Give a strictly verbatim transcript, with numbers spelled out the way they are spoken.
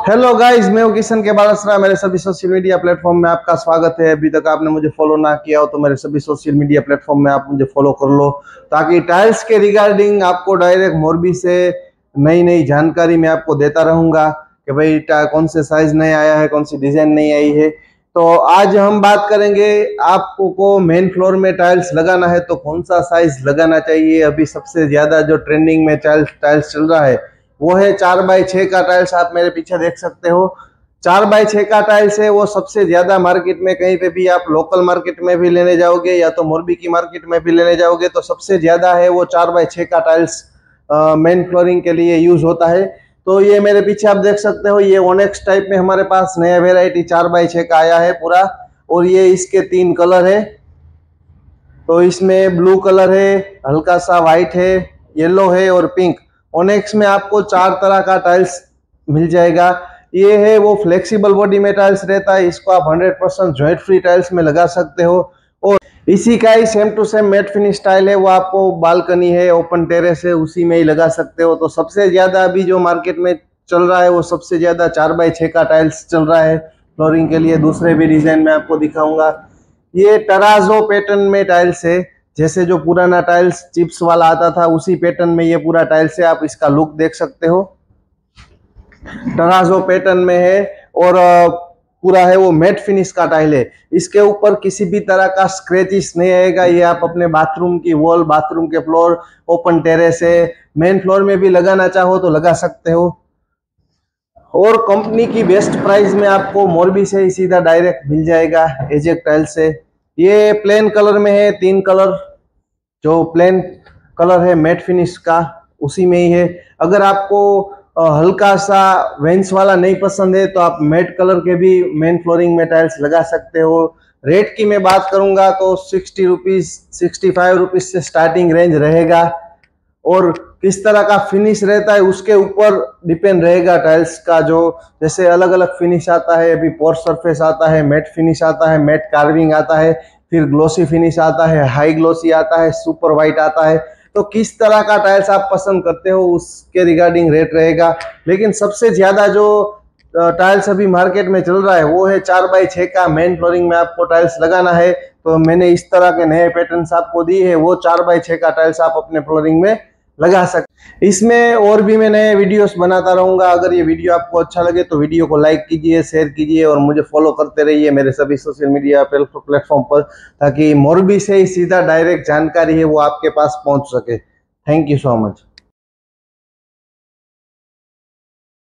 Hello guys, मैं हूं किशन के बालसरा। मेरे सभी सोशल मीडिया प्लेटफॉर्म में आपका स्वागत है। अभी तक आपने मुझे फॉलो ना किया हो तो मेरे सभी सोशल मीडिया प्लेटफॉर्म में आप मुझे फॉलो कर लो, ताकि टाइल्स के रिगार्डिंग आपको डायरेक्ट मोरबी से नई नई जानकारी मैं आपको देता रहूंगा कि भाई कौन से साइज नए आया है, कौन सी डिजाइन नई आई है। तो आज हम बात करेंगे, आपको को मेन फ्लोर में टाइल्स लगाना है तो कौन सा साइज लगाना चाहिए। अभी सबसे ज्यादा जो ट्रेंडिंग में टाइल्स टाइल्स चल रहा है वो है चार बाई छः का टाइल्स। आप मेरे पीछे देख सकते हो, चार बाई छः का टाइल्स है वो सबसे ज्यादा मार्केट में। कहीं पे भी आप लोकल मार्केट में भी लेने जाओगे या तो मोरबी की मार्केट में भी लेने जाओगे तो सबसे ज्यादा है वो चार बाई छः का टाइल्स मेन फ्लोरिंग के लिए यूज होता है। तो ये मेरे पीछे आप देख सकते हो, ये ओनेक्स टाइप में हमारे पास नया वेराइटी चार बाई छः का आया है पूरा, और ये इसके तीन कलर है। तो इसमें ब्लू कलर है, हल्का सा व्हाइट है, येलो है और पिंक। ओनेक्स में आपको चार तरह का टाइल्स मिल जाएगा। ये है वो फ्लेक्सिबल बॉडी में टाइल्स रहता है, इसको आप hundred percent joint free tiles में लगा सकते हो। और इसी का ही same to same matte finish tile है, वो आपको बालकनी है, ओपन टेरेस है, उसी में ही लगा सकते हो। तो सबसे ज्यादा अभी जो मार्केट में चल रहा है वो सबसे ज्यादा चार बाई छः का टाइल्स चल रहा है फ्लोरिंग के लिए। दूसरे भी डिजाइन में आपको दिखाऊंगा। ये टराजो पैटर्न में टाइल्स है, जैसे जो पुराना टाइल्स चिप्स वाला आता था उसी पैटर्न में ये पूरा टाइल्स है। आप इसका लुक देख सकते हो, टराजो पैटर्न में है और पूरा है वो मैट फिनिश का टाइल है। इसके ऊपर किसी भी तरह का स्क्रैचेस नहीं आएगा। ये आप अपने बाथरूम की वॉल, बाथरूम के फ्लोर, ओपन टेरेस है, मेन फ्लोर में भी लगाना चाहो तो लगा सकते हो। और कंपनी की बेस्ट प्राइस में आपको मोरबी से ही सीधा डायरेक्ट मिल जाएगा एजेक्ट टाइल से। ये प्लेन कलर में है, तीन कलर जो प्लेन कलर है मैट फिनिश का उसी में ही है। अगर आपको हल्का सा वेंस वाला नहीं पसंद है तो आप मैट कलर के भी मेन फ्लोरिंग में टाइल्स लगा सकते हो। रेट की मैं बात करूंगा तो sixty rupees sixty five rupees से स्टार्टिंग रेंज रहेगा, और किस तरह का फिनिश रहता है उसके ऊपर डिपेंड रहेगा टाइल्स का। जो जैसे अलग अलग फिनिश आता है, अभी पोर सरफेस आता है, मैट फिनिश आता है, मैट कार्विंग आता है, फिर ग्लोसी फिनिश आता है, हाई ग्लोसी आता है, सुपर वाइट आता है। तो किस तरह का टाइल्स आप पसंद करते हो उसके रिगार्डिंग रेट रहेगा। लेकिन सबसे ज्यादा जो टाइल्स अभी मार्केट में चल रहा है वो है चार बाई छः का। मेन फ्लोरिंग में आपको टाइल्स लगाना है तो मैंने इस तरह के नए पैटर्न्स आपको दिए है, वो चार बाई छः का टाइल्स आप अपने फ्लोरिंग में लगा सकते। इसमें और भी मैं नए वीडियोस बनाता रहूंगा। अगर ये वीडियो आपको अच्छा लगे तो वीडियो को लाइक कीजिए, शेयर कीजिए और मुझे फॉलो करते रहिए मेरे सभी सोशल मीडिया प्लेटफॉर्म पर, ताकि मोरबी से ही सीधा डायरेक्ट जानकारी है वो आपके पास पहुंच सके। Thank you so much.